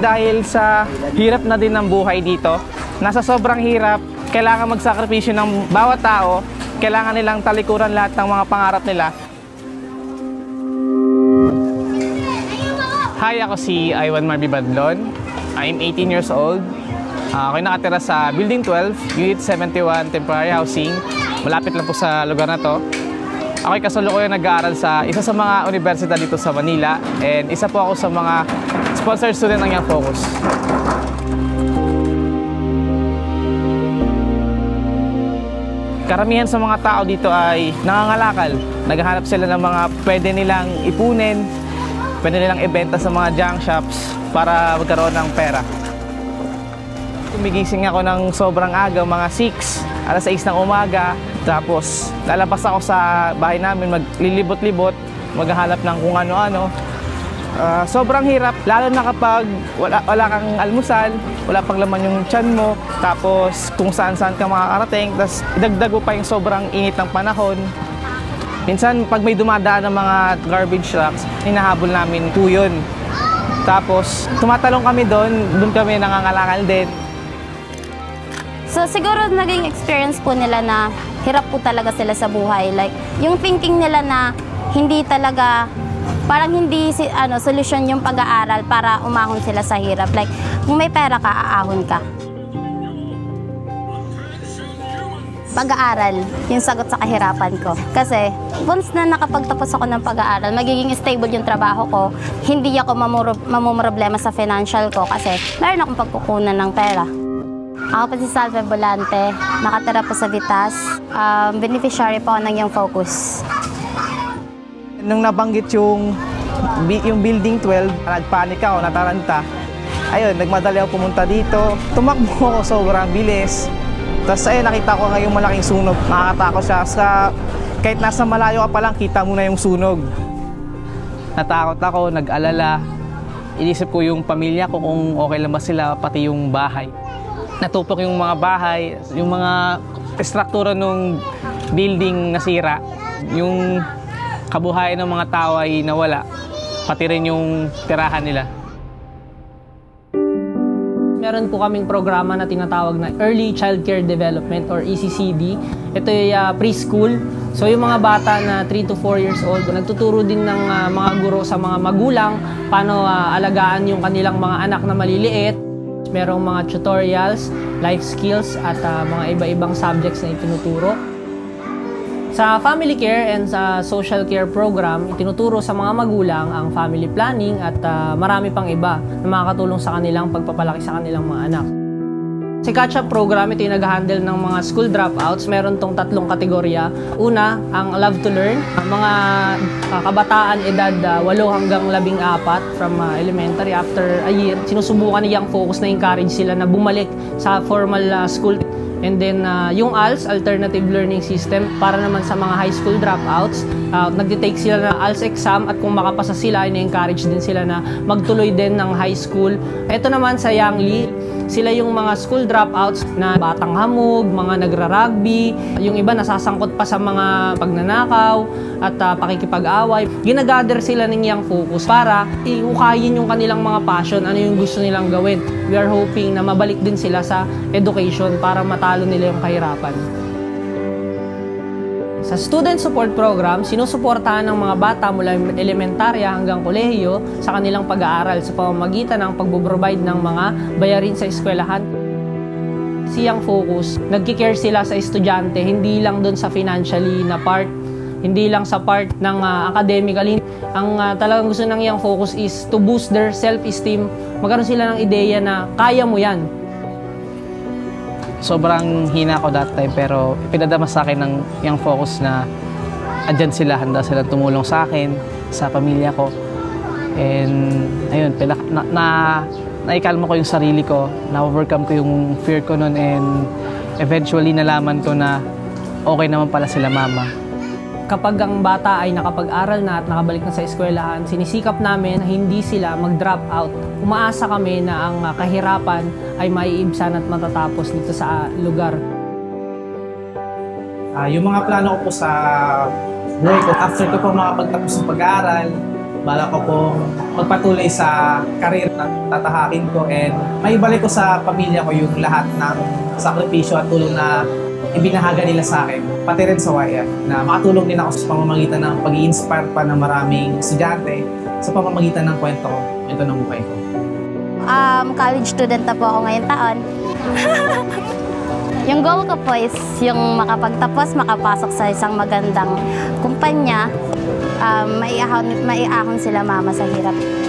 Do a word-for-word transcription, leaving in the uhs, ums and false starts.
dahil sa hirap na din ng buhay dito. Nasa sobrang hirap, kailangan magsakripisyo ng bawat tao, kailangan nilang talikuran lahat ng mga pangarap nila. Hi, ako si Iwan Marby Badlon. I'm eighteen years old. Uh, ako'y nakatira sa Building twelve, Unit seventy-one, Temporary Housing. Malapit lang po sa lugar na to. Ako'y kasalukuyan nag-aaral sa isa sa mga universidad dito sa Manila. And isa po ako sa mga sponsored student ng Young Focus. Karamihan sa mga tao dito ay nangangalakal. Naghahanap sila ng mga pwede nilang ipunin, pwede nilang ibenta sa mga junk shops para magkaroon ng pera. Kumigising ako ng sobrang aga, mga six, alas sais ng umaga. Tapos lalabas ako sa bahay namin, maglilibot-libot, maghahanap ng kung ano-ano. Uh, sobrang hirap, lalo na kapag wala, wala kang almusal, wala pang laman yung tiyan mo, tapos kung saan-saan ka makakarating, tapos dagdag mo pa yung sobrang init ng panahon. Minsan, pag may dumadaan ng mga garbage trucks, hinahabol namin po yun. Tapos, tumatalong kami doon, doon kami nangangalakal din. So, siguro naging experience po nila na hirap po talaga sila sa buhay. Like, yung thinking nila na hindi talaga, parang hindi si, ano, solusyon yung pag-aaral para umahon sila sa hirap. Like, kung may pera ka, aahon ka. Pag-aaral, yung sagot sa kahirapan ko. Kasi, once na nakapagtapos ako ng pag-aaral, magiging stable yung trabaho ko, hindi ako mamumroblema sa financial ko kasi meron akong pagkukunan ng pera. Ako po si Salve Volante, nakatira po sa Vitas, um, beneficiary po ako ng Young Focus. Nung nabanggit yung, yung Building twelve, nagpanik ako, nataranta. Ayun, nagmadali ako pumunta dito. Tumakbo ako sobrang bilis. Tapos ayun, nakita ko ngayong malaking sunog. Nakakatakot siya. Sa, kahit nasa malayo ka pa lang, kita mo na yung sunog. Natakot ako, nag-alala. Inisip ko yung pamilya ko kung okay lang ba sila, pati yung bahay. Natupok yung mga bahay, yung mga estruktura ng building nasira. Yung kabuhayan ng mga tao ay nawala, pati rin yung tirahan nila. Meron po kaming programa na tinatawag na Early Child Care Development or E C C D. Ito ay uh, preschool. So yung mga bata na three to four years old, nagtuturo din ng uh, mga guro sa mga magulang paano uh, alagaan yung kanilang mga anak na maliliit. Merong mga tutorials, life skills at uh, mga iba-ibang subjects na itinuturo. Sa family care and sa social care program, itinuturo sa mga magulang ang family planning at uh, marami pang iba na makakatulong sa kanilang pagpapalaki sa kanilang mga anak. Sa catch-up program, ito yung nag-handle ng mga school dropouts. Meron tong tatlong kategorya. Una, ang love to learn. Ang mga uh, kabataan edad uh, walo hanggang labing apat from uh, elementary after a year. Sinusubukan ni Young Focus na encourage sila na bumalik sa formal uh, school. And then, uh, yung A L S, Alternative Learning System, para naman sa mga high school dropouts. Uh, nagtitake sila ng A L S exam at kung makapasa sila, ay na-encourage din sila na magtuloy din ng high school. Ito naman sa Young Lee, sila yung mga school dropouts na batang hamog, mga nagra-rugby, yung iba nasasangkot pa sa mga pagnanakaw at uh, pakikipag-away. Ginagather sila ng Young Focus para iukayin yung kanilang mga passion, ano yung gusto nilang gawin. We are hoping na mabalik din sila sa education para matalo nila yung kahirapan. Sa Student Support Program, sinusuportahan ng mga bata mula elementarya hanggang kolehiyo sa kanilang pag-aaral sa pamamagitan ng pagbo-provide ng mga bayarin sa eskwelahan. Si Young Focus, nagki-care sila sa estudyante, hindi lang doon sa financially na part, hindi lang sa part ng uh, academically. Ang uh, talagang gusto ng Young Focus is to boost their self-esteem. Magkaroon sila ng ideya na kaya mo yan. Sobrang hina ako that time pero pinadama sa akin ng Young Focus na andyan sila, handa sila tumulong sa akin, sa pamilya ko. And ayun, pinak na, na naikalma ko yung sarili ko, na-overcome ko yung fear ko noon and eventually nalaman ko na okay naman pala sila mama. Kapag ang bata ay nakapag-aral na at nakabalik na sa eskwelahan, sinisikap namin na hindi sila mag-drop out. Umaasa kami na ang kahirapan ay maiibsan at matatapos dito sa lugar. Uh, yung mga plano ko po sa buhay ko, after ko po makapagtapos ng pag-aaral, bala ko po magpatuloy sa career. ng tatahakin ko and maibalik ko sa pamilya ko yung lahat ng sakripisyo at tulong na ibinahaga nila sa akin, pati rin sa Y F, na makatulong din ako sa pamamagitan ng pag-i-inspire pa ng maraming estudyante sa pamamagitan ng kwento ko, ito ng buhay ko. Um, college student na po ako ngayong taon. Yung goal ko po is yung makapagtapos, makapasok sa isang magandang kumpanya, um, maiahon, maiahon sila mama sa hirap.